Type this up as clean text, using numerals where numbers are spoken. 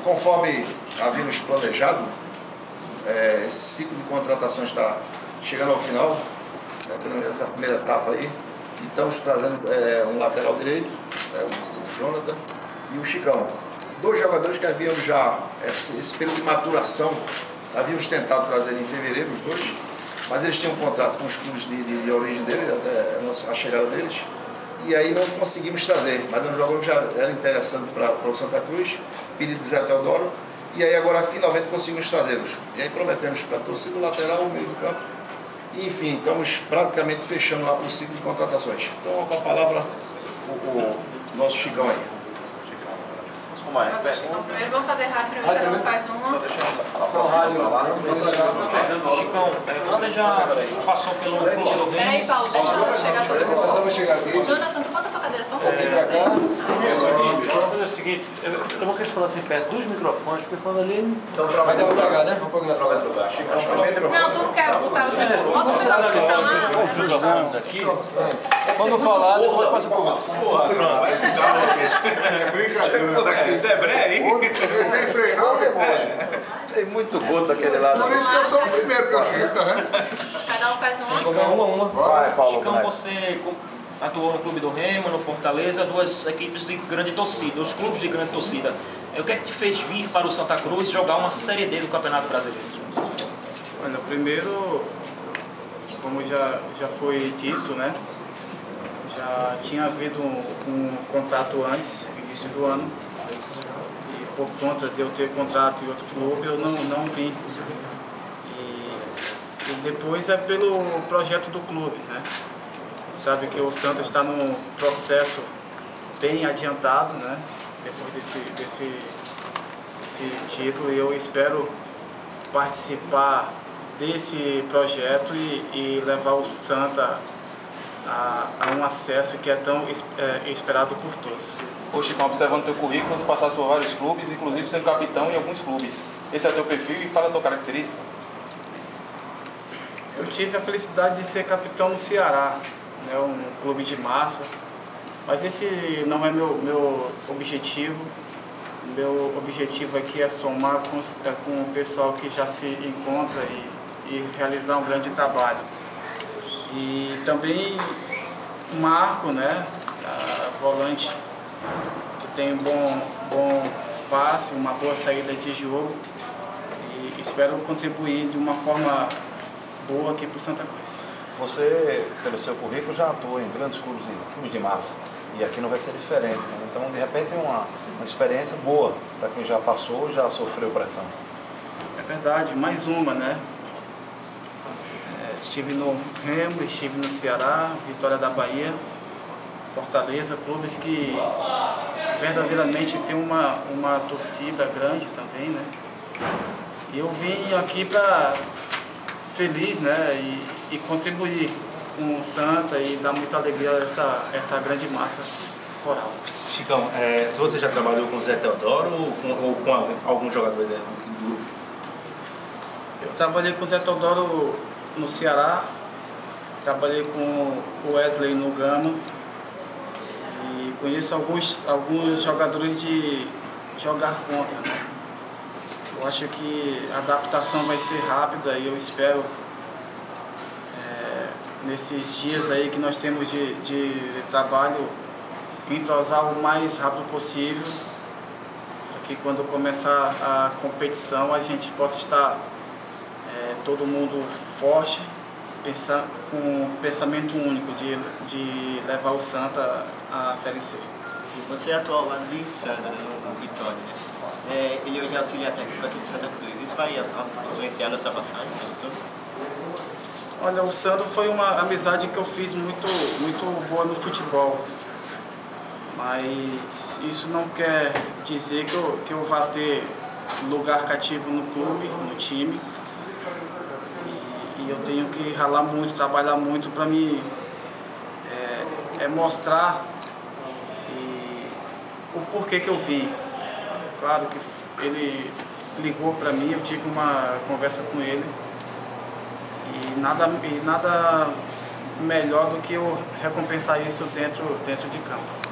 conforme havíamos planejado, esse ciclo de contratações está chegando ao final, essa primeira etapa aí. E estamos trazendo um lateral direito, o Jonathan, e o Chicão. 2 jogadores que havíamos já, esse período de maturação, havíamos tentado trazer em fevereiro os 2, mas eles tinham um contrato com os clubes de origem deles, até a chegada deles, e aí não conseguimos trazer, mas um jogador que já era interessante para o Santa Cruz, pedido de Zé Teodoro, e aí agora finalmente conseguimos trazê-los. E aí prometemos para a torcida o lateral, o meio do campo, e, enfim, estamos praticamente fechando o ciclo de contratações. Então, com a palavra, o nosso Chicão aí. Primeiro vamos fazer rápido, cada um faz uma. Chicão, você já passou pelo clube do Remo? Peraí, Paulo, deixa eu chegar todo mundo. Jonathan, tu bota a tua cadeira só um pouquinho pra frente. Vamos fazer o seguinte, eu vou querer falar assim perto dos microfones, porque falando ali... Então vai dar pra pegar, né? Vamos pegar na troca do braço. Não, tu não quer botar os microfones. Bota os microfones lá. aqui. Quando falar, depois passa por lá. Brincadeira. É breve, hein? Tem freio não, demora. Tem muito gol daquele lado. Por isso que eu sou o primeiro que eu chego, né? Cada um faz uma. Uma. Vai, Paulo. Chicão, você atuou no Clube do Remo, no Fortaleza, 2 equipes de grande torcida, os clubes de grande torcida. O que é que te fez vir para o Santa Cruz jogar uma Série D do Campeonato Brasileiro? Olha, primeiro, como já foi dito, né? Já tinha havido um contrato antes, início do ano, e por conta de eu ter contrato em outro clube, eu não vim. E depois é pelo projeto do clube, né? Sabe que o Santa está num processo bem adiantado, né? Depois desse título, e eu espero participar desse projeto e levar o Santa a um acesso que é tão esperado por todos. Ô Chicão, observando o teu currículo, tu passaste por vários clubes, inclusive sendo capitão em alguns clubes. Esse é o teu perfil e fala a tua característica. Eu tive a felicidade de ser capitão no Ceará, né, um clube de massa, mas esse não é meu objetivo. Meu objetivo aqui é somar com o pessoal que já se encontra e realizar um grande trabalho. E também Marco, né, volante, que tem um bom passe, uma boa saída de jogo, e espero contribuir de uma forma boa aqui para o Santa Cruz. Você, pelo seu currículo, já atuou em grandes clubes de massa. E aqui não vai ser diferente. Então, de repente, é uma experiência boa para quem já passou, já sofreu pressão. É verdade, mais uma, né? Estive no Remo, estive no Ceará, Vitória da Bahia, Fortaleza, clubes que verdadeiramente tem uma torcida grande também, né? E eu vim aqui para feliz, né? E contribuir com o Santa e dar muita alegria a essa grande massa coral. Chicão, se você já trabalhou com o Zé Teodoro ou com algum jogador do grupo? Eu trabalhei com o Zé Teodoro no Ceará, trabalhei com o Wesley no Gama e conheço alguns jogadores de jogar contra, né? Eu acho que a adaptação vai ser rápida e eu espero nesses dias aí que nós temos de trabalho, entrosar o mais rápido possível, para que quando começar a competição a gente possa estar todo mundo forte, com um pensamento único de levar o Santa à Série C. Você atua ao lado de Sandra, no Vitória, né? Ele hoje é auxiliar técnico aqui de Santa Cruz. Isso vai influenciar na sua passagem? Olha, o Sandro foi uma amizade que eu fiz muito boa no futebol, mas isso não quer dizer que eu vá ter lugar cativo no clube, no time, e eu tenho que ralar muito, trabalhar muito para me mostrar o porquê que eu vim. Claro que ele ligou para mim, eu tive uma conversa com ele, e nada melhor do que eu recompensar isso dentro de campo.